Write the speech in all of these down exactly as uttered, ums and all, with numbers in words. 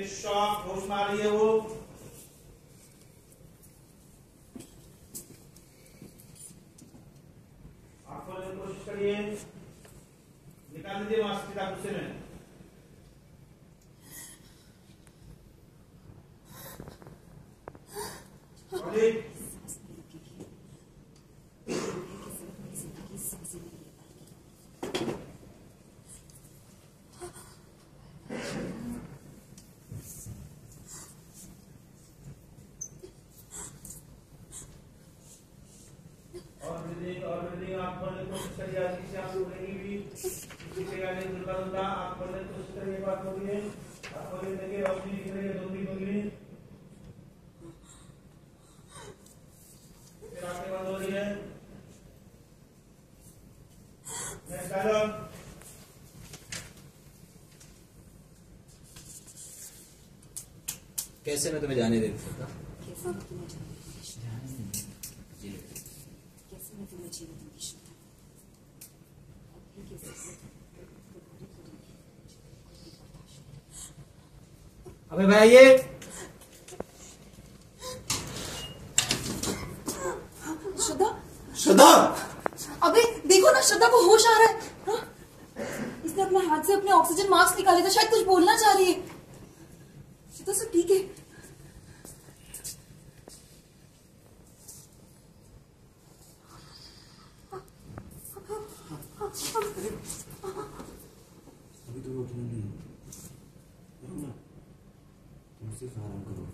ये शॉक होश में आ रही है वो। आप खोलने की कोशिश करिए, निकाल दीजिए मास्क सीधा गुस्से में। और ब्रीदिंग और ब्रीदिंग आप खोलने की कोशिश करिए, आज किसी आप उड़ेगी भी किसी के गाने दुर्गा दुर्गा आप खोलने की कोशिश करिए। बात हो रही है, आप खोलने देखिए रोशनी दिख रही है, धुंधली धुंधली, फिर आंखें बंद हो रही है। Next dialogue. कैसे मैं तुम्हें जाने दे सकता? कैसे मैं तुम्हें जाने दूंगी? कैसे मैं तुम्हें जीने दूंगी श्रद्धा? अबे भाई ये श्रद्धा, श्रद्धा, अबे देखो ना, श्रद्धा को होश आ रहा है। हाँ? इसने अपने हाथ से अपने ऑक्सीजन मास्क निकाले तो शायद कुछ बोलना चाह रही है। श्रद्धा सब ठीक है? अभी तो उठना नहीं है ना, तुम सिर्फ आराम करो।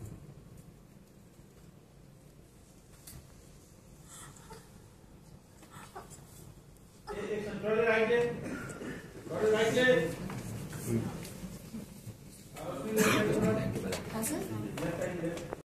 एक कंट्रोल राइट है, कंट्रोल राइट है। हाँ सर।